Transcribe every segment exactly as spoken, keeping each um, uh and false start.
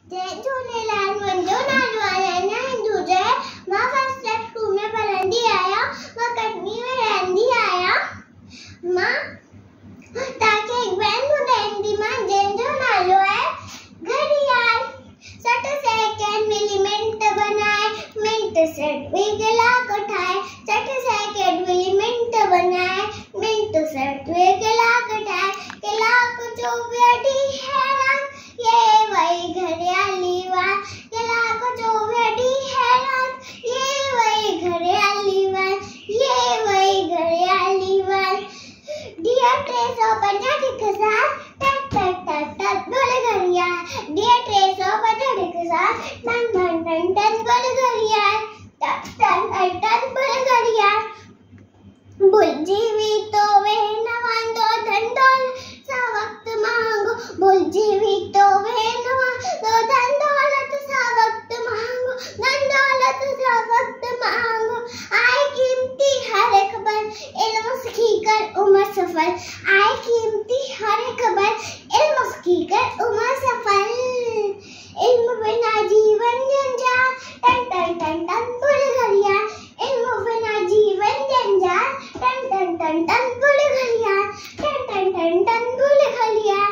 जय झूलेलाल मुंहिंजो नालो अनन्या हिंदुजा आहे। मां फर्स्ट क्लास स्कूल में पढ़ंदी आहियां। मां कटनी में रहंदी आहियां। मां तव्हांखे हिकु बैन ॿुधाईंदी मां जंहिंजो नालो आहे घड़ियाल। सठ सेकेंड मिली मिंट बनाए, मिंट सेट ॿी कलाक ठाहे। सठ सेकेंड मिली मिंट बनाए, मिंट सेट ॿी कलाक ठाहे। कलाक चोवीह ॾींहं हैरान, ये वही घड़ियाली वार। कलाक चोवीह ॾींहं हैरान, ये वही घड़ियाली वार, ये वही घड़ियाली वार। ॾींहं टे सौ पंजाह हिकु साल टक टक टक टक बोले घड़ियाल। ॾींहं टे सौ पंजाह हिकु साल टन टन टन टन बोले घड़ियाल। टक टन टन टन बोले घड़ियाल। भुलजी हुई तो वे न वांदो धन दौलत सा वक्त मांगो। भुलजी हुई तो वे न वांदो धन दौलत सा वक्त मांगो। धन दौलत सा वक्त मांगो। आए कीमती हर एक पल इल्म सीखी कर उम्र सफल। आए कीमती हर एक पल इल्म सीखी कर उम्र सफल। इल्म बिना जीवन जंजाल टन टन टन टन बोले घड़ियाल। इल्म बिना जीवन जंजाल टन टन टन टन बोले घड़ियाल। टन टन टन टन बोले घड़ियाल।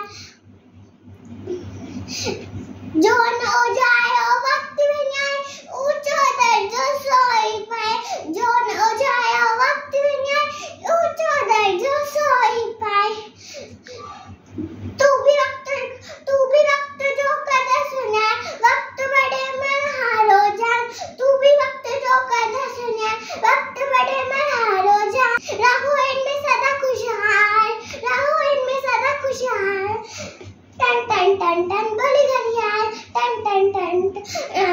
जो न हो जाए वक्त में न्याय, ऊंचो दर्जो सोई पाए। जो न हो जाए वक्त में न्याय, ऊंचो दर्जो सोई पाए। तू भी वक्त तू भी वक्त जो कदर सुना, वक्त बड़े मन हारो जान। तू भी वक्त जो कदर सुना, वक्त बड़े मन हारो जान। रहो इनमें सदा खुशहाल, रहो इनमें सदा खुशहाल। टन टन टन टन बोली घड़ियाल। Ton ton ton